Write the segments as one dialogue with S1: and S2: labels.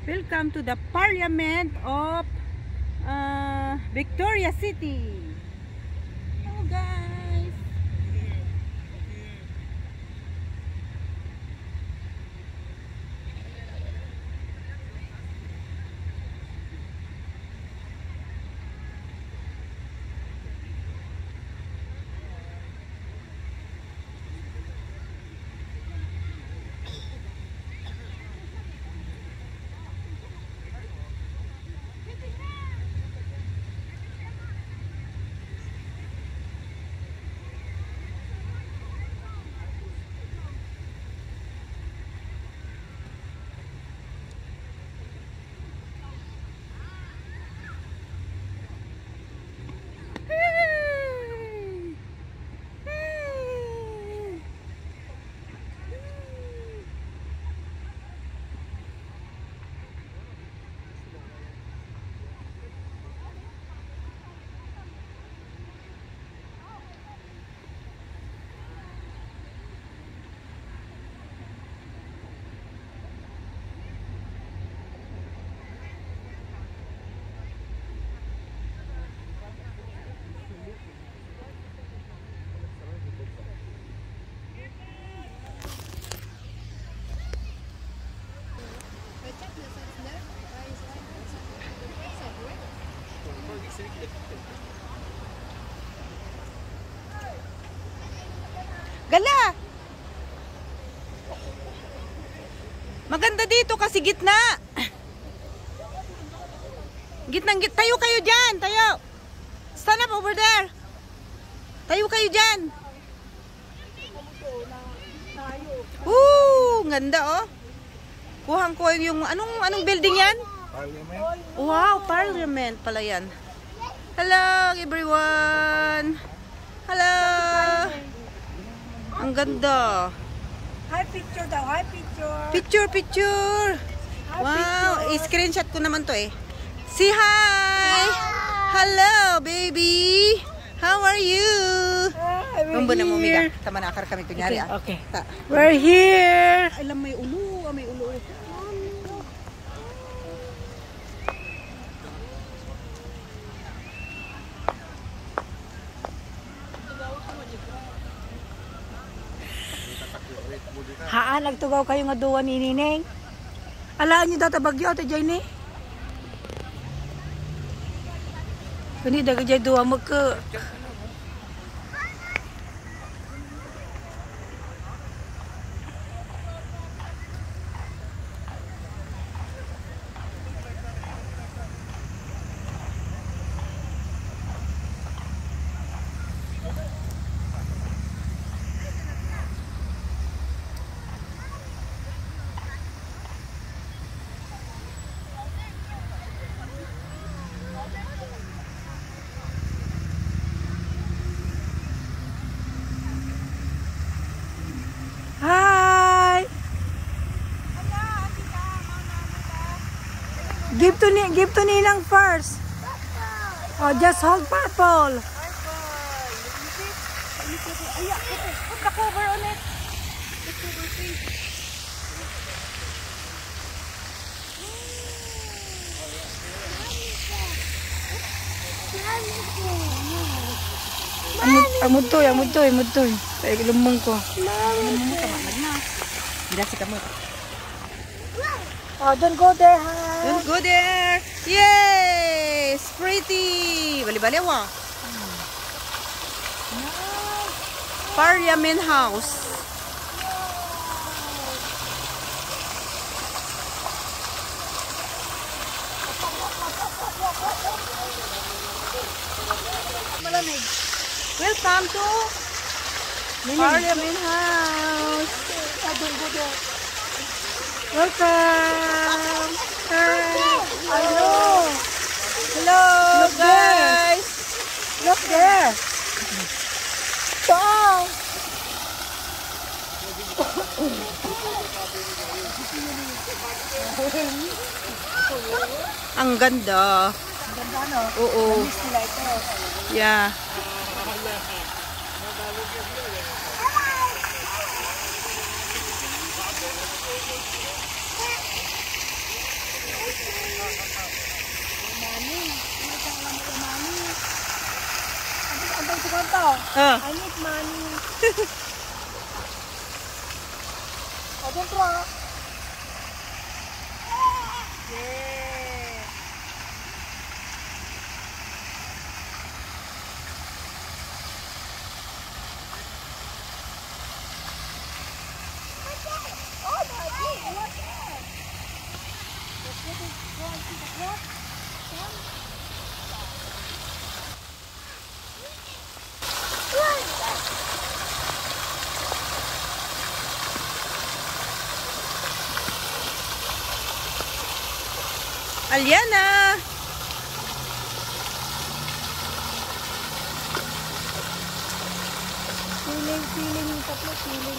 S1: Welcome to the Parliament of Victoria City. Hello guys. Gala! Maganda dito kasi gitna. Tayo kayo dyan. Tayo. Stand up over there. Tayo kayo dyan. Ganda oh. Kuhang ko yung anong building yan?
S2: Parliament.
S1: Wow, Parliament pala yan. Hello everyone. Hello. Ang ganda.
S3: Hi picture daw, hi picture.
S1: Picture. Wow, i-screenshot ko naman to eh. Say hi. Hello baby. How are you? Rumbo na mo miga. Tama na akar kami kunyari ah.
S3: Okay. We're here.
S1: Alam may ulo, may ulo.
S3: Haan nagtugaw kayo nga duwa ni Nineng. Alaan niyo data bagyo ate Jay ni. Kani daga Jay duwa mo ka. Hi. Give to Ninang first. Oh, just hold purple.
S1: Put the cover on it. The cover please.
S3: Amudtoy. Ay lumong ko.
S1: Dirasi kamu.
S3: Oh, don't go there, ha.
S1: Don't go there. Yes, pretty. Bali-bali wa. Parliament House.
S3: Malamig.
S1: Welcome to Parliament House.
S3: Don't go there.
S1: Welcome.
S3: Hello.
S1: Hello,
S3: Look there.
S1: guys.
S3: Look there. So.
S1: Ang ganda.
S3: Ganda no?
S1: Oo.
S3: Miss nila ito.
S1: Yeah.
S3: Mami. Hindi ka alam mo mami. Ang bang ko to?
S1: Oh.
S3: I need money. O, dentro. Yeah. Oh, my God. What's that?
S1: Aliana!
S3: Feeling yung tatlo, feeling.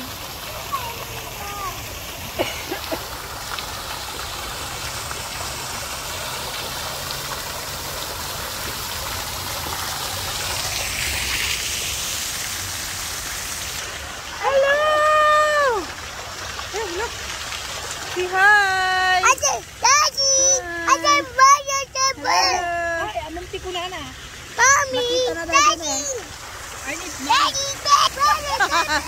S1: Hello! Hey, look! Say hi! Hello!
S3: Ay, amunti ko na na. Nakita na natin eh. I need money.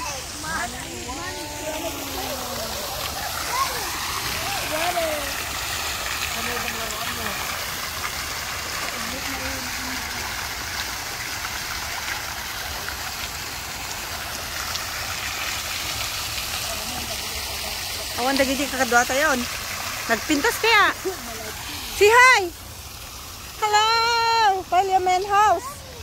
S1: Awan dagiti kakadwa tayo. Nagpintas kaya. Say hi! Hello! Parliament House!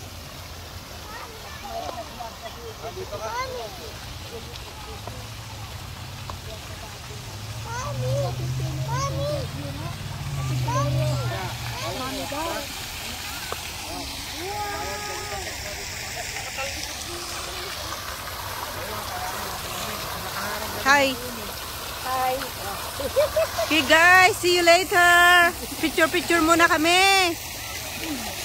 S1: Hi!
S3: Hi.
S1: Okay guys, see you later. Picture muna kami.